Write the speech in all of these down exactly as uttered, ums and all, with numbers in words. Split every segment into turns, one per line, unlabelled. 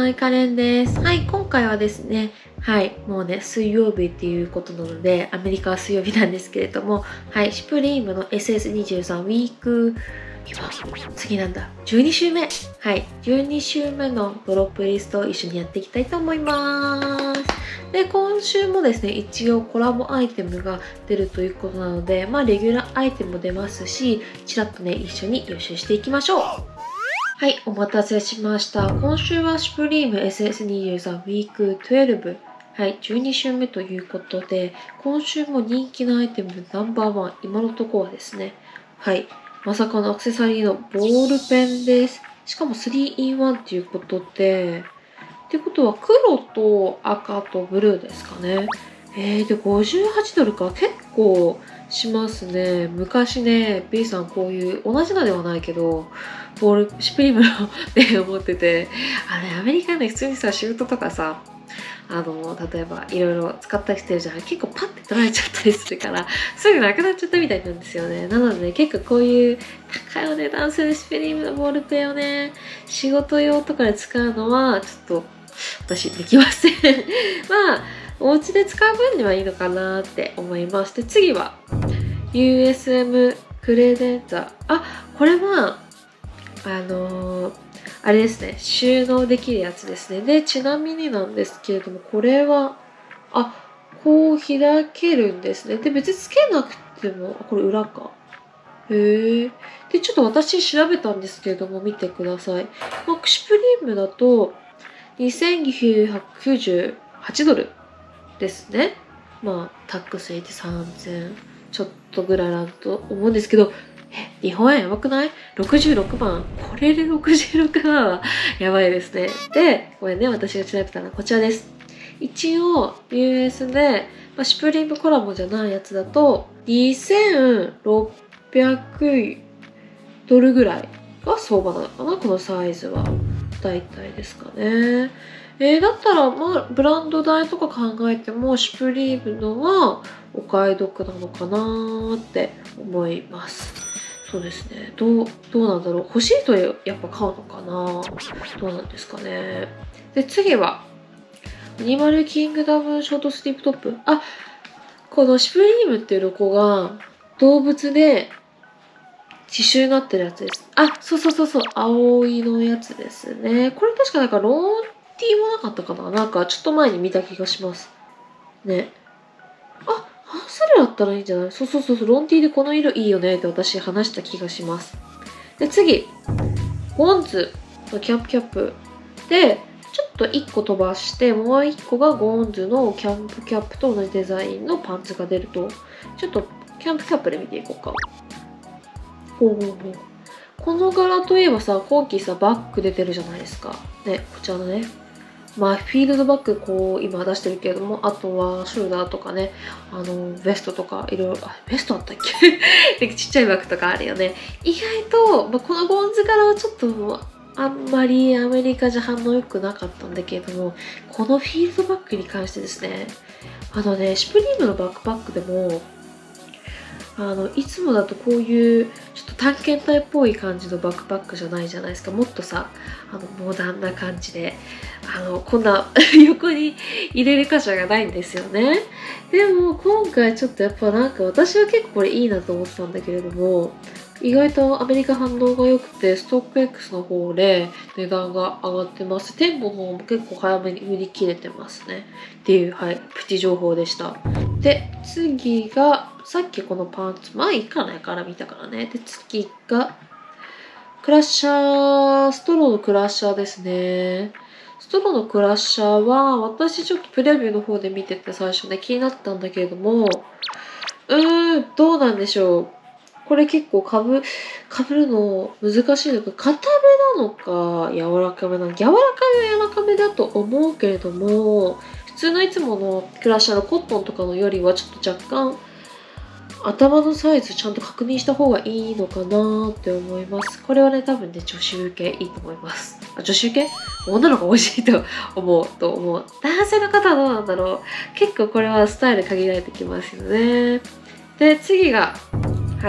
はい、カレンです。はい、今回はですね、はい、もうね、水曜日っていうことなので、アメリカは水曜日なんですけれども、はい、シュプリームの エスエスにじゅうさん ウィーク、今、次なんだ、じゅうに週目。はい、じゅうに週目のドロップリストを一緒にやっていきたいと思います。で、今週もですね、一応コラボアイテムが出るということなので、まあ、レギュラーアイテムも出ますし、ちらっとね、一緒に予習していきましょう。はい、お待たせしました。今週はシュプリーム エスエスにじゅうさん ウィークじゅうに。はい、じゅうに週目ということで、今週も人気のアイテムナンバーワン、今のところはですね、はい、まさかのアクセサリーのボールペンです。しかも スリーインワン ということで、ってことは黒と赤とブルーですかね。えー、で、ごじゅうはちドルか。結構しますね。昔ね、B さんこういう、同じのではないけど、ボール、シュプリームのペンを持ってて、あれ、アメリカね、普通にさ、シュートとかさ、あの、例えばいろいろ使ったりしてるじゃん。結構パッて取られちゃったりするから、すぐなくなっちゃったみたいなんですよね。なので、ね、結構こういう高いお値段するシュプリームのボールペンをね、仕事用とかで使うのは、ちょっと、私できません。まあ、お家で使う分にはいいのかなって思います。で、次は、ユーエスエム クレデンザー。あ、これは、あのー、あれですね、収納できるやつですね。で、ちなみになんですけれども、これは、あ、こう開けるんですね。で、別につけなくても、これ裏か。へえ。で、ちょっと私調べたんですけれども、見てください。まあ、シュプリームだと、にせんきゅうひゃくきゅうじゅうはちドルですね。まあ、タックス入れてさんぜんちょっとぐらいだと思うんですけど、え、日本円やばくない ?ろくじゅうろくまん。これでろくじゅうろくまんはやばいですね。で、これね、私が調べたのはこちらです。一応、ユーエス で、まあ、シュプリームコラボじゃないやつだと、にせんろっぴゃくドルぐらいが相場なのかな、このサイズは。大体ですかね。えー、だったら、まあ、ブランド代とか考えても、シュプリームのはお買い得なのかなーって思います。そうですね。どう、どうなんだろう。欲しいとやっぱ買うのかな。どうなんですかね。で、次は、アニマルキングダムショートスリープトップ。あ、このシュプリームっていうロゴが動物で刺繍になってるやつです。あ、そうそうそうそう。葵のやつですね。これ確かなんかローンティーもなかったかな。なんかちょっと前に見た気がします。ね。あ、半袖だったらいいんじゃない？そうそうそうそう、ロンティーでこの色いいよねって私話した気がします。で、次。ゴンズのキャンプキャップ。で、ちょっといっこ飛ばして、もういっこがゴンズのキャンプキャップと同じデザインのパンツが出ると、ちょっとキャンプキャップで見ていこうか。ほうほうほう。この柄といえばさ、今季さ、バッグ出てるじゃないですか。ね、こちらのね。まあ、フィールドバッグ、こう、今出してるけれども、あとは、ショルダーとかね、あの、ベストとか、いろいろ、あ、ベストあったっけでちっちゃいバッグとかあるよね。意外と、まあ、このゴンズ柄はちょっと、あんまりアメリカじゃ反応良くなかったんだけれども、このフィールドバッグに関してですね、あのね、シュプリームのバックパックでも、あのいつもだとこういうちょっと探検隊っぽい感じのバックパックじゃないじゃないですか。もっとさ、あのモダンな感じで、あのこんな横に入れる箇所がないんですよね。でも今回ちょっとやっぱなんか私は結構これいいなと思ってたんだけれども、意外とアメリカ反応が良くて、ストック X の方で値段が上がってます。店舗の方も結構早めに売り切れてますね。っていう、はい、プチ情報でした。で、次が、さっきこのパンツ、まあいいかなから見たからね。で、次が、クラッシャー、ストローのクラッシャーですね。ストローのクラッシャーは、私ちょっとプレビューの方で見てて最初ね、気になったんだけれども、うーん、どうなんでしょう。これ結構かぶ、かぶるの難しいのか、硬めなのか、柔らかめなのか、柔らかめは柔らかめだと思うけれども、普通のいつものクラッシャーのコットンとかのよりはちょっと若干、頭のサイズちゃんと確認した方がいいのかなって思います。これはね、多分ね、女子受けいいと思います。あ、女子受け女の子欲しいと思うと思う。男性の方はどうなんだろう。結構これはスタイル限られてきますよね。で、次が、はい。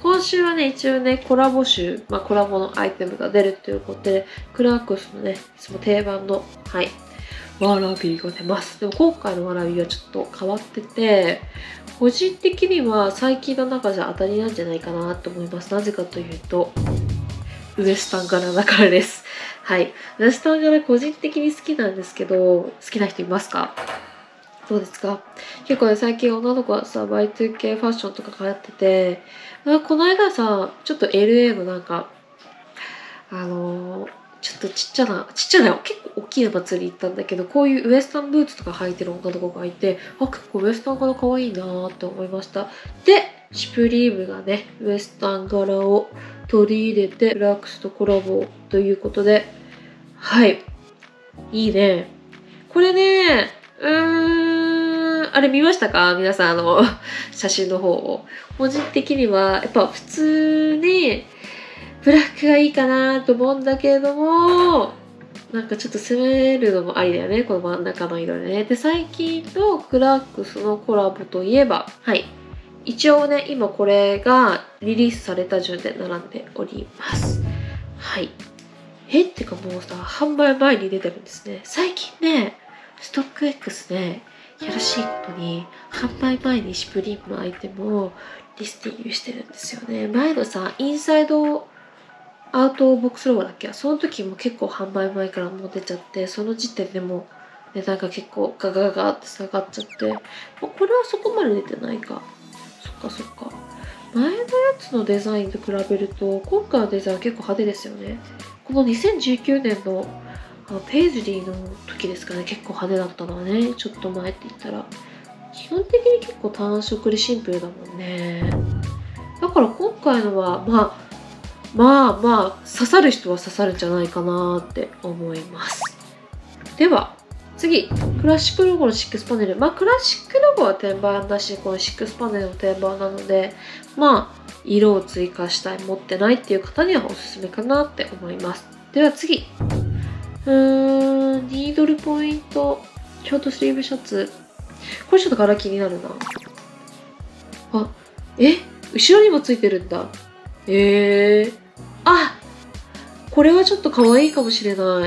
今週はね、一応ね、コラボ集、まあコラボのアイテムが出るということで、クラークスのね、いつも定番の、はい、わらびが出ます。でも今回のわらびはちょっと変わってて、個人的には最近の中じゃ当たりなんじゃないかなと思います。なぜかというと、ウエスタン柄だからです。はい。ウエスタン柄個人的に好きなんですけど、好きな人いますか？どうですか？結構ね、最近女の子はさ、ワイツーケー ファッションとか流行ってて、この間さ、ちょっと エルエー のなんか、あのー、ちょっとちっちゃな、ちっちゃな、結構大きな祭り行ったんだけど、こういうウエスタンブーツとか履いてる女の子がいて、あ、結構ウエスタン柄可愛いなーって思いました。で、シュプリームがね、ウエスタン柄を取り入れて、クラークスとコラボということで、はい。いいね。これね、うーん、あれ見ましたか？皆さん、あの、写真の方を。個人的には、やっぱ普通に、ブラックがいいかなと思うんだけれども、なんかちょっと攻めるのもありだよね。この真ん中の色でね。で、最近のクラークスのコラボといえば、はい。一応ね、今これがリリースされた順で並んでおります。はい。えってかもうさ、販売前に出てるんですね。最近ね、ストック X で、やらしいことに、販売前にシュプリームのアイテムをリスティングしてるんですよね。前のさ、インサイドアウトボックスロゴだっけ？その時も結構販売前からもう出ちゃって、その時点でも値段が結構ガガガガって下がっちゃって、まあ、これはそこまで出てないか。そっかそっか。前のやつのデザインと比べると、今回のデザインは結構派手ですよね。このにせんじゅうきゅうねんのあのペイズリーの時ですかね、結構派手だったのはね、ちょっと前って言ったら。基本的に結構単色でシンプルだもんね。だから今回のは、まあ、まあまあ、刺さる人は刺さるんじゃないかなって思います。では、次、クラシックロゴのシックスパネル。まあ、クラシックロゴは天板だし、このシックスパネルの天板なので、まあ、色を追加したい、持ってないっていう方にはおすすめかなって思います。では次。うーん、ニードルポイント、ショートスリーブシャツ。これちょっと柄気になるな。あ、え？後ろにもついてるんだ。えー。あ、これはちょっと可愛いかもしれない。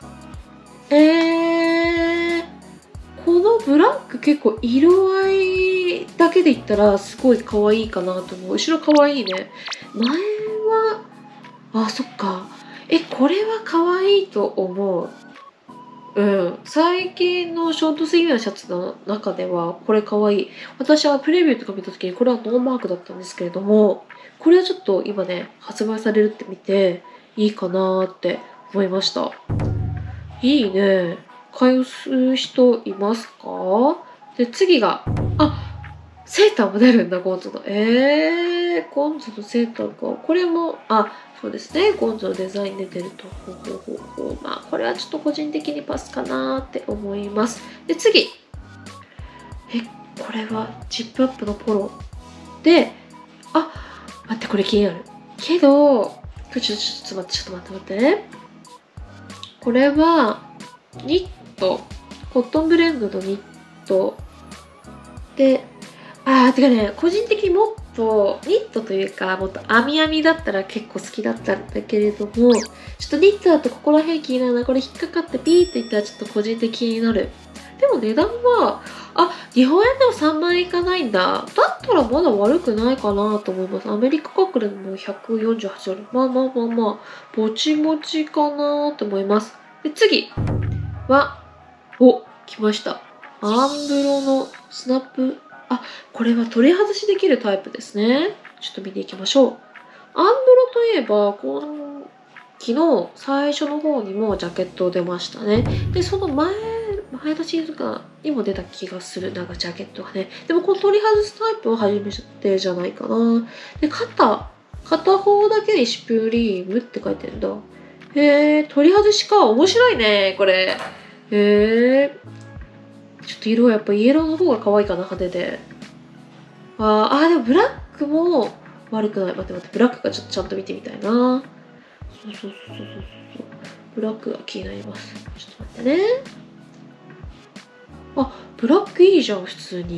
えー、このブラック結構色合いだけで言ったらすごい可愛いかなと思う。後ろ可愛いね。前は、あ、そっか。え、これは可愛いと思う。うん。最近のショートスリーブのシャツの中ではこれ可愛い。私はプレビューとか見た時にこれはノーマークだったんですけれども、これはちょっと今ね、発売されるって見ていいかなーって思いました。いいね。買う人いますか？で、次が、あ、セーターも出るんだ、ゴンゾの。えー、ゴンゾのセーターか。これも、あ、そうですね。ゴンゾのデザイン出てると。ほうほうほうほう。まあ、これはちょっと個人的にパスかなって思います。で、次。え、これはジップアップのポロ。で、あ、待って、これ気になる。けど、ちょ、ちょ、ちょっと待って、ちょっと待って待ってね。これは、ニット。コットンブレンドのニット。で、あー、てかね、個人的にもっと、ニットというか、もっと編み編みだったら結構好きだったんだけれども、ちょっとニットだとここら辺気になるな。これ引っかかってピーっていったらちょっと個人的になる。でも値段は、あ、日本円でもさんまんえんいかないんだ。だったらまだ悪くないかなと思います。アメリカ価格でもひゃくよんじゅうはちドル。まあまあまあまあ、ぼちぼちかなと思います。で、次は、お、来ました。アンブロのスナップ。あ、これは取り外しできるタイプですね。ちょっと見ていきましょう。アンブロといえば、この、昨日、最初の方にもジャケット出ましたね。で、その前、前のシーズンかにも出た気がする。なんかジャケットがね。でもこの取り外すタイプを初めてじゃないかな。で、肩。片方だけにシュプリームって書いてるんだ。へえ、取り外しか。面白いね、これ。へえ。ちょっと色はやっぱイエローの方が可愛いかな、派手で。あー、あーでもブラックも悪くない。待って待って、ブラックがちょっとちゃんと見てみたいな。そうそうそうそうそう。ブラックが気になります。ちょっと待ってね。あ、ブラックいいじゃん、普通に。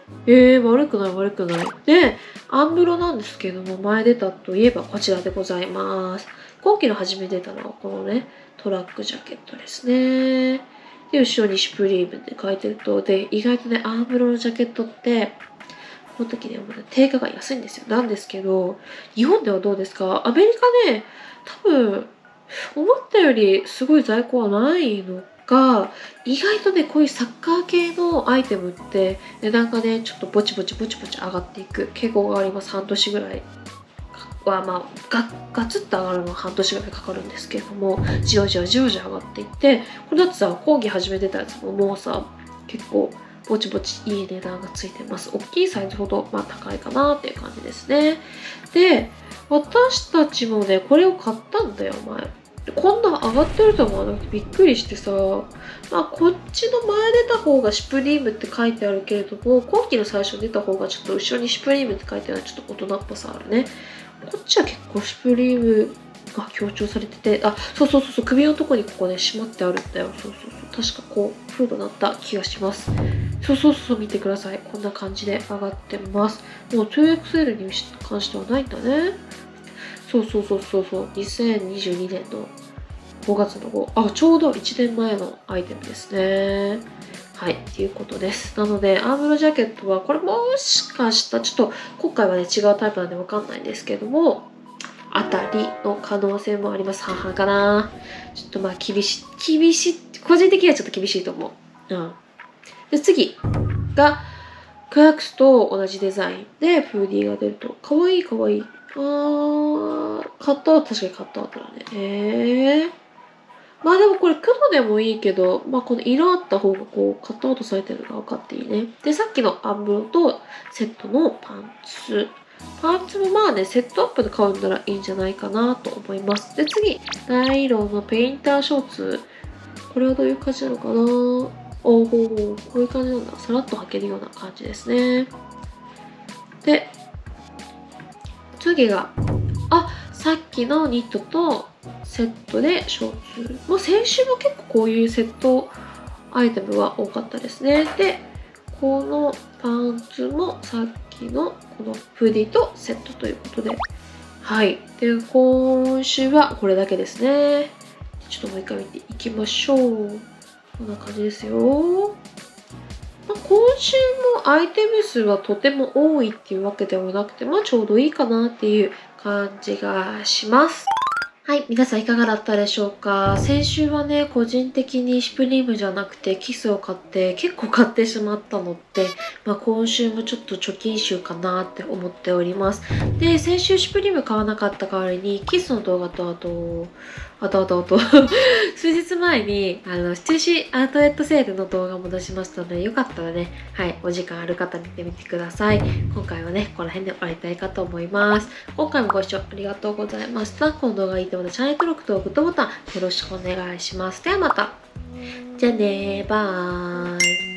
えー、悪くない悪くない。で、アンブロなんですけども、前出たといえばこちらでございます。今期の初め出たのはこのね、トラックジャケットですね。で、後ろにシュプリームって書いてると、で、意外とね、アンブロのジャケットって、この時ね、定価が安いんですよ。なんですけど、日本ではどうですか？アメリカね、多分、思ったよりすごい在庫はないのが、意外とね、こういうサッカー系のアイテムって値段がね、ちょっとぼちぼちぼちぼち上がっていく傾向があります。半年ぐらいは、まあ、ガガツッと上がるのは半年ぐらいかかるんですけれども、じわじわじわじわ上がっていって、これだってさ、講義始めてたやつももうさ、結構、ぼちぼちいい値段がついてます。大きいサイズほど、まあ、高いかなっていう感じですね。で、私たちもね、これを買ったんだよ、前。こんな上がってると思わなくてびっくりしてさ、まあ、こっちの前出た方がシュプリームって書いてあるけれども、今期の最初に出た方がちょっと後ろにシュプリームって書いてあるのはちょっと大人っぽさあるね。こっちは結構シュプリームが強調されてて、あ、そうそうそうそう、首のとこにここね、しまってあるんだよ。そうそうそう。確かこう、フードなった気がします。そうそうそう、見てください。こんな感じで上がってます。もう ツーエックスエル に関してはないんだね。そうそうそうそうそう。にせんにじゅうにねんのごがつのご、あ、ちょうどいちねんまえのアイテムですね。はい、っていうことです。なので、アームのジャケットは、これもしかしたら、ちょっと今回はね、違うタイプなんでわかんないんですけども、あたりの可能性もあります。半々かな。ちょっとまあ、厳しい、厳しい、個人的にはちょっと厳しいと思う。うん。で、次が、クラックスと同じデザインで、フーディーが出ると。かわいいかわいい。あー、カットアウト、確かにカットアウトだね。えー。まあでもこれ黒でもいいけど、まあこの色あった方がこうカットアウトされてるのが分かっていいね。で、さっきのアンブロとセットのパンツ。パンツもまあね、セットアップで買うんならいいんじゃないかなと思います。で、次、ナイロンのペインターショーツ。これはどういう感じなのかな？おお、こういう感じなんだ。さらっと履けるような感じですね。で、次が、あ、さっきのニットとセットでショーツ。もう先週も結構こういうセットアイテムは多かったですね。で、このパンツもさっきのこのフーディーとセットということで。はい。で、今週はこれだけですね。ちょっともう一回見ていきましょう。こんな感じですよ。まあ、今週もアイテム数はとても多いっていうわけではなくて、まあちょうどいいかなっていう感じがします。はい、皆さんいかがだったでしょうか？先週はね、個人的にシュプリームじゃなくてキスを買って、結構買ってしまったので、まあ今週もちょっと貯金週かなって思っております。で、先週シュプリーム買わなかった代わりに、キスの動画とあと、あとあとあと数日前に、あの、七支アウトレットセールの動画も出しましたので、よかったらね、はい、お時間ある方見てみてください。今回はね、この辺で終わりたいかと思います。今回もご視聴ありがとうございました。この動画がいいと思ったらチャンネル登録とグッドボタンよろしくお願いします。ではまた。じゃあねー、バーイ。